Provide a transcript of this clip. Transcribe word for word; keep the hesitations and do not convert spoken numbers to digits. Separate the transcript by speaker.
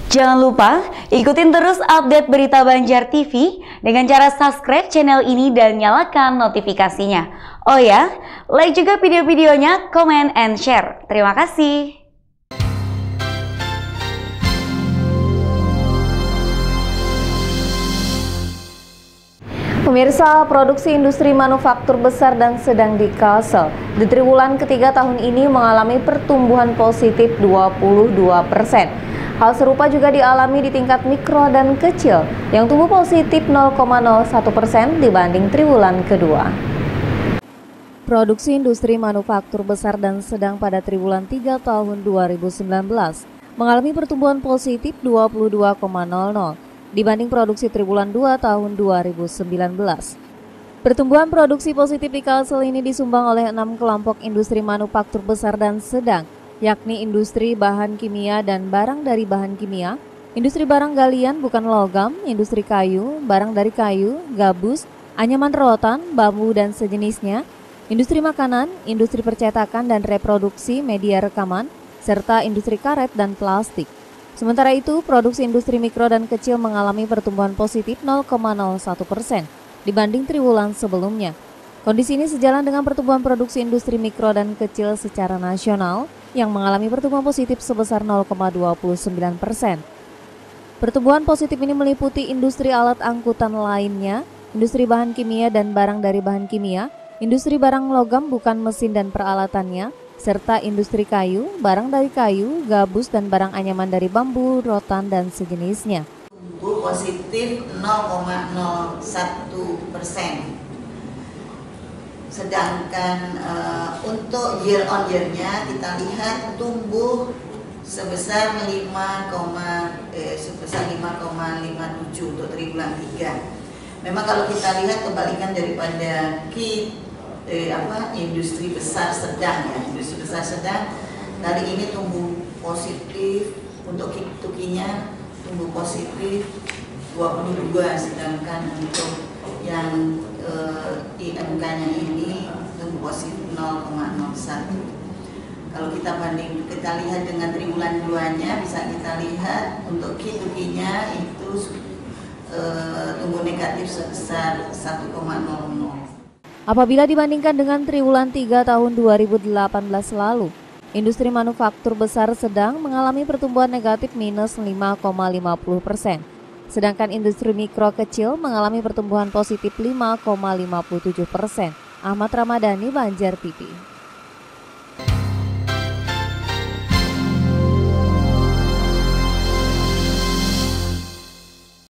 Speaker 1: Jangan lupa ikutin terus update berita Banjar T V dengan cara subscribe channel ini dan nyalakan notifikasinya. Oh ya, like juga video-videonya, comment and share. Terima kasih.
Speaker 2: Pemirsa, produksi industri manufaktur besar dan sedang di Kalsel di triwulan ketiga tahun ini mengalami pertumbuhan positif dua puluh dua persen. Hal serupa juga dialami di tingkat mikro dan kecil yang tumbuh positif nol koma nol satu persen dibanding triwulan kedua. Produksi industri manufaktur besar dan sedang pada triwulan tiga tahun dua ribu sembilan belas mengalami pertumbuhan positif dua puluh dua koma nol nol dibanding produksi triwulan dua tahun dua ribu sembilan belas. Pertumbuhan produksi positif di Kalsel ini disumbang oleh enam kelompok industri manufaktur besar dan sedang, yakni industri bahan kimia dan barang dari bahan kimia, industri barang galian bukan logam, industri kayu, barang dari kayu, gabus, anyaman rotan, bambu dan sejenisnya, industri makanan, industri percetakan dan reproduksi media rekaman, serta industri karet dan plastik. Sementara itu, produksi industri mikro dan kecil mengalami pertumbuhan positif nol koma nol satu persen dibanding triwulan sebelumnya. Kondisi ini sejalan dengan pertumbuhan produksi industri mikro dan kecil secara nasional yang mengalami pertumbuhan positif sebesar nol koma dua sembilan persen. Pertumbuhan positif ini meliputi industri alat angkutan lainnya, industri bahan kimia dan barang dari bahan kimia, industri barang logam bukan mesin dan peralatannya, serta industri kayu, barang dari kayu, gabus dan barang anyaman dari bambu, rotan dan sejenisnya.
Speaker 3: Tumbuh positif nol koma nol satu persen. Sedangkan uh, untuk year on year-nya kita lihat tumbuh sebesar lima, eh, sebesar lima koma lima tujuh untuk triwulan tiga. Memang kalau kita lihat kebalikan daripada key eh, apa industri besar sedang ya, industri besar sedang kali ini tumbuh positif, untuk tukinya tumbuh positif dua puluh dua, sedangkan untuk yang I M K-nya ini tumbuh positif nol koma nol satu. Kalau kita banding, kita lihat dengan triwulan dua-nya, bisa kita lihat untuk Q-nya itu uh, tumbuh negatif sebesar satu koma nol nol.
Speaker 2: Apabila dibandingkan dengan triwulan tiga tahun dua ribu delapan belas lalu, industri manufaktur besar sedang mengalami pertumbuhan negatif minus lima koma lima puluh persen. Sedangkan industri mikro kecil mengalami pertumbuhan positif lima koma lima tujuh persen. Ahmad Ramadhani, Banjar T V.